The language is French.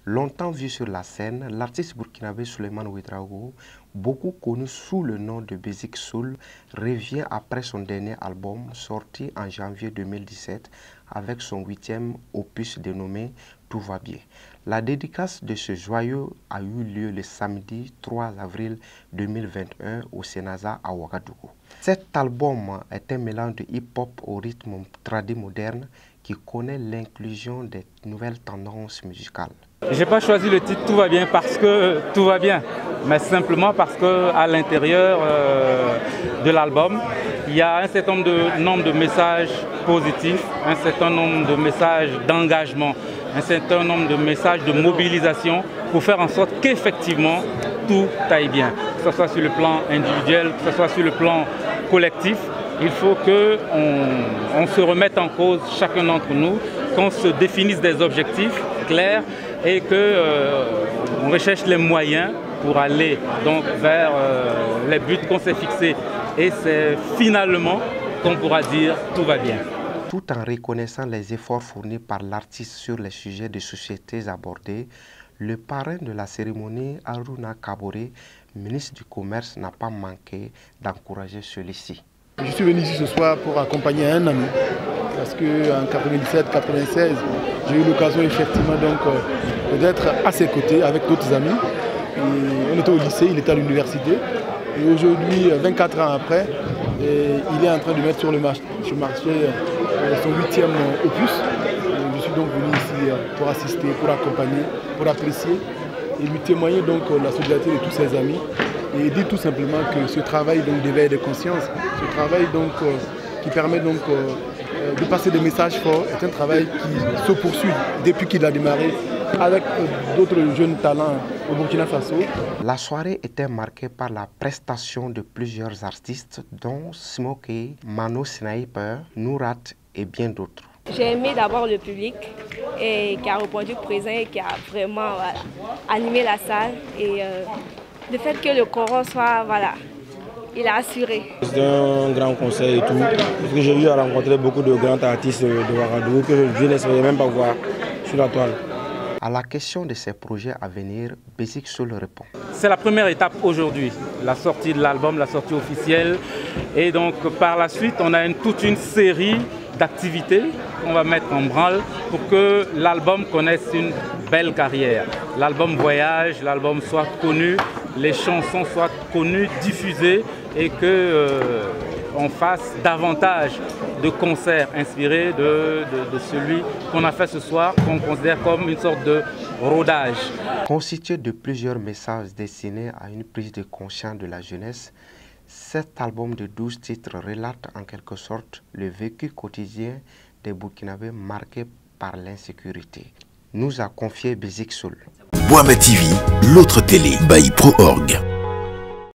Longtemps vu sur la scène, l'artiste burkinabé Souleymane Ouedraogo, beaucoup connu sous le nom de Basic Soul, revient après son dernier album sorti en janvier 2017 avec son 8e opus dénommé Tout va bien. La dédicace de ce joyau a eu lieu le samedi 3 avril 2021 au Sénasa à Ouagadougou. Cet album est un mélange de hip-hop au rythme tradi moderne qui connaît l'inclusion des nouvelles tendances musicales. Je n'ai pas choisi le titre Tout va bien parce que tout va bien, mais simplement parce qu'à l'intérieur de l'album, il y a un certain nombre de messages positifs, un certain nombre de messages d'engagement, un certain nombre de messages de mobilisation pour faire en sorte qu'effectivement tout aille bien, que ce soit sur le plan individuel, que ce soit sur le plan collectif. Il faut qu'on se remette en cause chacun d'entre nous, qu'on se définisse des objectifs clairs et qu'on recherche les moyens pour aller donc vers les buts qu'on s'est fixés. Et c'est finalement qu'on pourra dire tout va bien. Tout en reconnaissant les efforts fournis par l'artiste sur les sujets de sociétés abordés, le parrain de la cérémonie, Aruna Kaboré, ministre du Commerce, n'a pas manqué d'encourager celui-ci. Je suis venu ici ce soir pour accompagner un ami, parce qu'en 97-96, j'ai eu l'occasion effectivement d'être à ses côtés avec d'autres amis. Et on était au lycée, il était à l'université. Et aujourd'hui, 24 ans après, il est en train de mettre sur le marché son 8e opus. Et je suis donc venu ici pour assister, pour accompagner, pour apprécier et lui témoigner donc la solidarité de tous ses amis. Et dire tout simplement que ce travail d'éveil de conscience, ce travail qui permet de passer des messages forts, est un travail qui se poursuit depuis qu'il a démarré avec d'autres jeunes talents au Burkina Faso. La soirée était marquée par la prestation de plusieurs artistes, dont Smokey, Mano Sniper, Nourat et bien d'autres. J'ai aimé d'abord le public qui a répondu présent et qui a vraiment animé la salle. Et le fait que le choron soit, il a assuré. C'était un grand concert et tout, parce que j'ai eu à rencontrer beaucoup de grands artistes de Ouagadougou que je n'espérais même pas voir sur la toile. À la question de ses projets à venir, Basic Soul répond. C'est la première étape aujourd'hui, la sortie de l'album, la sortie officielle. Et donc par la suite, on a toute une série d'activités qu'on va mettre en branle pour que l'album connaisse une belle carrière. L'album voyage, l'album soit connu, les chansons soient connues, diffusées et qu'on fasse davantage de concerts inspirés de celui qu'on a fait ce soir, qu'on considère comme une sorte de rodage. Constitué de plusieurs messages destinés à une prise de conscience de la jeunesse, cet album de 12 titres relate en quelque sorte le vécu quotidien des Burkinabés marqué par l'insécurité. Nous a confié Basic Soul. Boama TV, l'autre télé by Pro Org.